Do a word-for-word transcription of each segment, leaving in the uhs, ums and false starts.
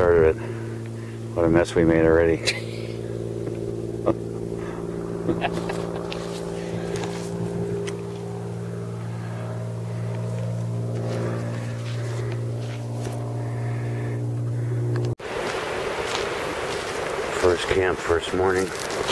started it. What a mess we made already. First camp, first morning.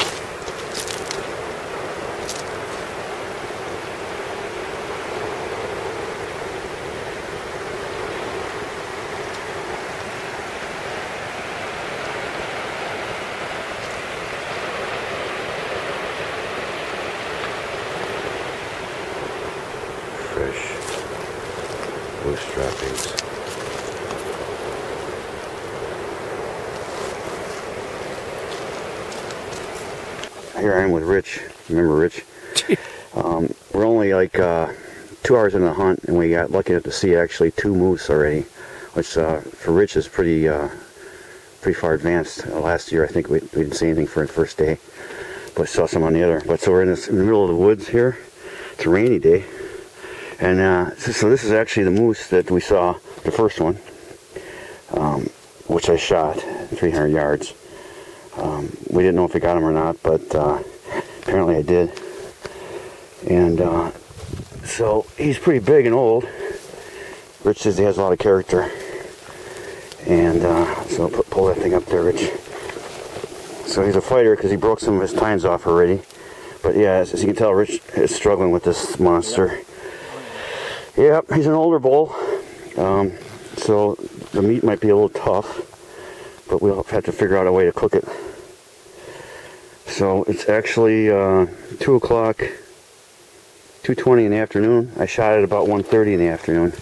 Fresh moose droppings. Here I am with Rich. Remember Rich? um, we're only like uh, two hours in the hunt, and we got lucky enough to see actually two moose already, which uh, for Rich is pretty uh, pretty far advanced. Uh, last year I think we, we didn't see anything for the first day, but saw some on the other. But so we're in, this, in the middle of the woods here. It's a rainy day, and uh, so, so this is actually the moose that we saw, the first one, um, which I shot three hundred yards. Um, we didn't know if we got him or not, but uh, apparently I did. And uh, so he's pretty big and old. Rich says he has a lot of character. And uh, so put, pull that thing up there, Rich. So he's a fighter because he broke some of his tines off already. But yeah, as, as you can tell, Rich is struggling with this monster. Yep, yeah, he's an older bull. Um, so the meat might be a little tough, but we'll have to figure out a way to cook it. So it's actually uh, two o'clock, two twenty in the afternoon. I shot it about one thirty in the afternoon.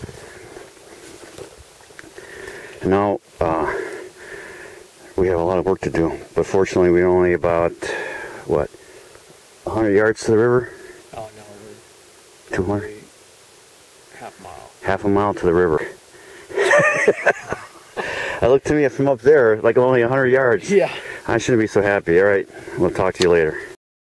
And now uh, we have a lot of work to do, but fortunately we're only about, what, one hundred yards to the river? Oh no, two hundred? Half a mile. Half a mile to the river. I looked to me from up there like only one hundred yards. Yeah. I shouldn't be so happy. All right, we'll talk to you later.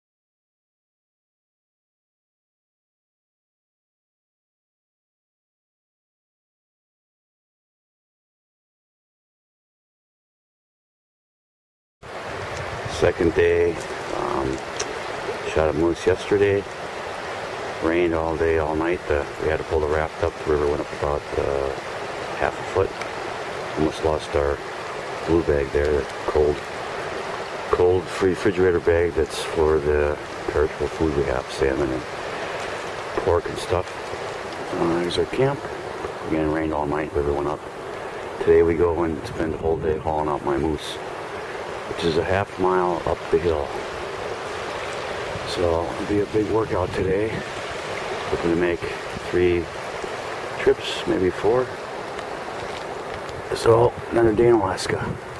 Second day. Um, shot a moose yesterday. Rained all day, all night. Uh, we had to pull the raft up. The river went up about uh, half a foot. Almost lost our blue bag there, that cold, cold refrigerator bag that's for the perishable food we have, salmon and pork and stuff. Uh, there's our camp. Again, rained all night, river went up. Today we go and spend the whole day hauling out my moose, which is a half mile up the hill. So it'll be a big workout today. Looking to make three trips, maybe four. So, another day in Alaska.